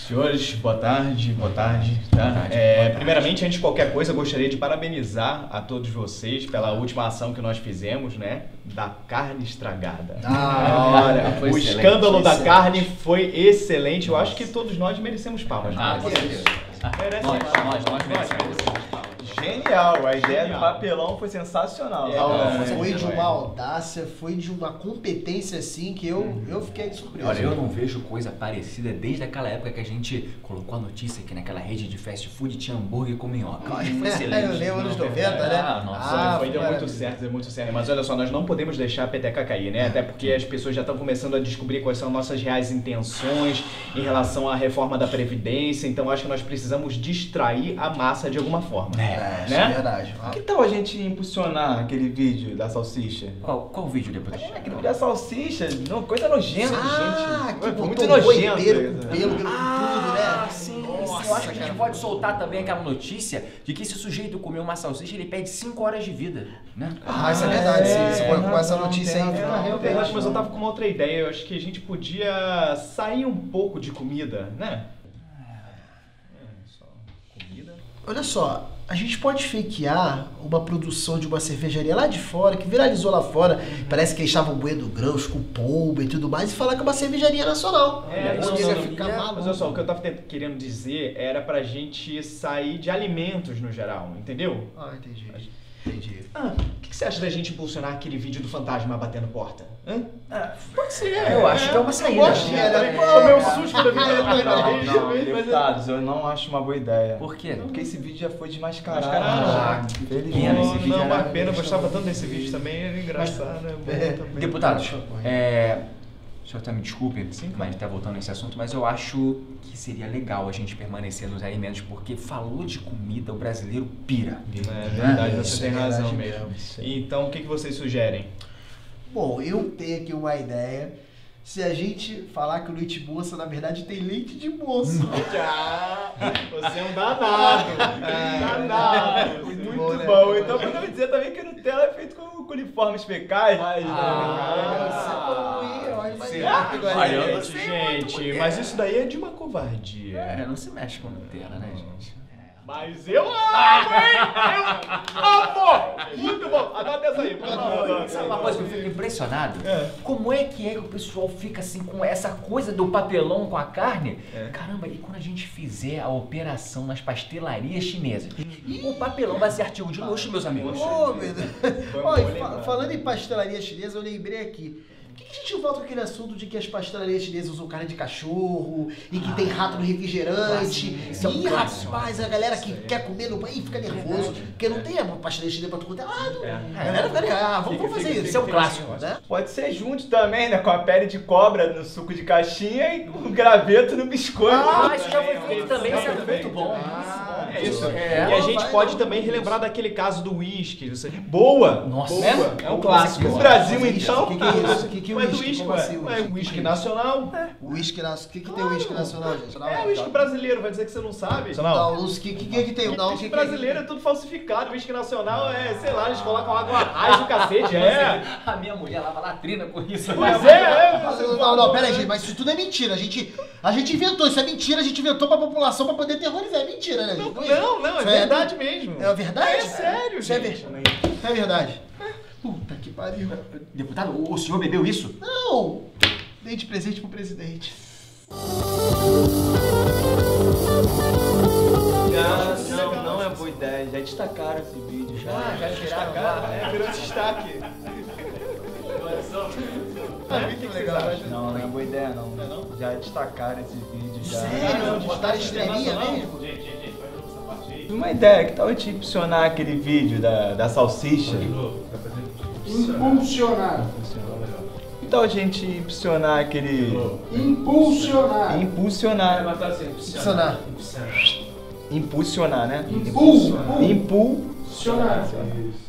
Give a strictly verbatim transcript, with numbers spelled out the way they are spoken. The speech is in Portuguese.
Senhores, boa tarde, boa tarde, tá? É, primeiramente, antes de qualquer coisa, eu gostaria de parabenizar a todos vocês pela última ação que nós fizemos, né? Da carne estragada. Ah, Olha, o excelente, escândalo da excelente. carne foi excelente. Eu acho que todos nós merecemos palmas. Ah, né? com certeza. Merecem Nós, palmas. nós, nós merecemos. Genial, a ideia Genial. do papelão foi sensacional. É, Não, é, Foi é, de é. uma audácia, foi de uma competência assim que eu, eu fiquei surpreso. Olha, eu não vejo coisa parecida desde aquela época que a gente colocou a notícia que naquela rede de fast food tinha hambúrguer com minhoca. Eu acho que foi excelente. Eu lembro anos Não, noventa, né? Ah, nossa, Ah, Foi, deu foi muito maravilha. certo, deu muito certo. Mas olha só, nós não podemos deixar a peteca cair, né? Até porque as pessoas já estão começando a descobrir quais são nossas reais intenções em relação à reforma da Previdência. Então acho que nós precisamos distrair a massa de alguma forma. É, isso né? é verdade. Que tal a gente impulsionar aquele vídeo da salsicha? Qual, qual vídeo, deputado? Aquele vídeo da salsicha, não, coisa nojenta, Ah, gente. que Foi botou muito um boi nojento. inteiro com isso. pelo, pelo tudo, né? Ah, sim. Nossa, eu acho que a gente cara. pode soltar também aquela notícia de que se o sujeito comer uma salsicha, ele perde cinco horas de vida, né? Ah, isso é verdade, sim. Você é, pode com essa não, notícia tem aí. razão, fica tem realmente- Mas eu tava com uma outra ideia. Eu acho que a gente podia sair um pouco de comida, né? É, só comida. Olha só, a gente pode fakear uma produção de uma cervejaria lá de fora, que viralizou lá fora. Parece que eles estavam moendo grãos com polpa e tudo mais, e falar que é uma cervejaria nacional. É, Onde não, ia não, ficar não, maluco. mas olha só, o que eu tava te- querendo dizer era pra gente sair de alimentos no geral, entendeu? Ah, entendi. Entendi. Ah, o que, que você acha da gente impulsionar aquele vídeo do fantasma batendo porta? Hã? Pode ser. Eu acho que é uma saída. Gosto, É, né? né? Pô, meu susto da vida Não, primeira não, vez, não, mas- deputados, eu não acho uma boa ideia. Por quê? Porque esse vídeo já foi desmascarado. Mascarado. já. Pena, Infelizmente. esse vídeo não, era- uma pena, eu gostava tanto desse vídeo também, era engraçado, né? Bom É. também. Deputados, é, o senhor até me desculpe, Sim, claro. mas está voltando nesse assunto, mas eu acho que seria legal a gente permanecer nos alimentos, porque falou de comida, o brasileiro pira. É verdade, Isso você é tem razão verdade mesmo. mesmo. Então, o que, que vocês sugerem? Bom, eu tenho aqui uma ideia. Se a gente falar que o leite moça, na verdade, tem leite de moço. Ah, você é um danado. danado. Muito bom, né? bom. Então podemos dizer também que Nutella é feito com coliformes fecais. Ah, isso é bom, hein? Olha, mas- Sim. agora- Olha, eu não Gente, gente, mas isso daí é de uma covardia. É, não se mexe com Nutella, né, gente? Mas eu amo, hein? Eu amo! Muito bom. Anota essa aí, por favor. Sabe uma coisa que eu fico impressionado? É. Como é que é que o pessoal fica assim com essa coisa do papelão com a carne? É. Caramba, e quando a gente fizer a operação nas pastelarias chinesas? O papelão vai ser artigo de luxo, meus amigos. Ô, meu Deus. Foi Ó, bom e fa- lembrar. falando em pastelaria chinesa, eu lembrei aqui. Por que que a gente volta com aquele assunto de que as pastelarias chinesas usam carne de cachorro e que tem rato no refrigerante? Isso é um Ih, clássico. rapaz, a galera que quer comer no banho fica nervoso, porque não tem uma pastelaria chinesa pra tudo quanto é lado. A galera fica nervosa. Ah, vamos, Fica, vamos fazer fica, isso. Isso é um fica, clássico. fica. Né? Pode ser junto também, né? Com a pele de cobra no suco de caixinha e com o graveto no biscoito. Ah, isso já foi feito também, isso é Também. muito bom. É isso. É. E a gente Vai, pode não, também isso. relembrar daquele caso do uísque. você- Boa! Nossa, Boa. né? É um Boa, clássico. boa. O Brasil, Uísque, então. O que, que é isso? O que, que é Ué, do uísque? uísque, Como ué. assim, Ué, uísque nacional. Uísque nacional. O que, que tem uísque nacional, gente? É, o uísque brasileiro, vai dizer que você não sabe? Não, o que, que, que, que tem? Não, o Uísque que, que brasileiro é tudo falsificado, uísque nacional é, sei lá, eles colocam água raiz no cacete, é. A minha mulher lava latrina com isso. Pois é, é. Não, não, não, pera aí, gente, mas isso tudo é mentira. A gente, a gente inventou, isso é mentira, a gente inventou pra população pra poder terrorizar. É mentira, né? gente? Não, não, é Isso verdade mesmo. É verdade? É sério, Isso é gente. verdade. É verdade. Puta que pariu. Deputado, o- o senhor bebeu isso? Não! Dei de presente pro presidente. Já, não, não é boa ideia. Já destacaram esse vídeo. Já. Ah, já tiraram Destacaram, é, virou destaque. É muito legal. Não, não é boa ideia não. Já destacaram esse vídeo. Já. Sério? Botaram estrelinha mesmo? Uma ideia, que tal a gente impulsionar aquele vídeo da, da salsicha? Impulsionar. Que tal a gente impulsionar aquele... Impulsionar. Impulsionar. Funcionar. Impulsionar, né? Impul. Impul. Impulsionar.